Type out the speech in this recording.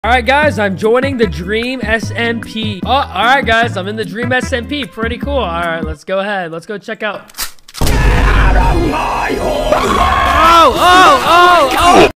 Alright guys, I'm joining the Dream SMP. Oh, alright guys, I'm in the Dream SMP. Pretty cool. Alright, let's go ahead. Let's go check out. Get out of my